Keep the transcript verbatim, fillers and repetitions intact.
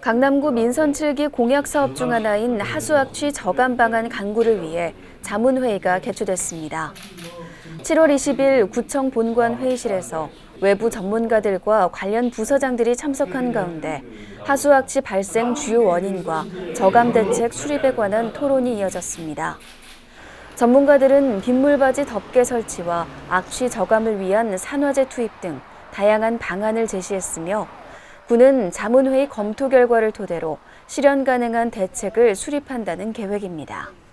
강남구 민선 칠 기 공약 사업 중 하나인 하수악취 저감 방안 강구를 위해 자문회의가 개최됐습니다. 칠월 이십일 구청 본관 회의실에서 외부 전문가들과 관련 부서장들이 참석한 가운데 하수악취 발생 주요 원인과 저감 대책 수립에 관한 토론이 이어졌습니다. 전문가들은 빗물바지 덮개 설치와 악취 저감을 위한 산화제 투입 등 다양한 방안을 제시했으며 구는 자문회의 검토 결과를 토대로 실현 가능한 대책을 수립한다는 계획입니다.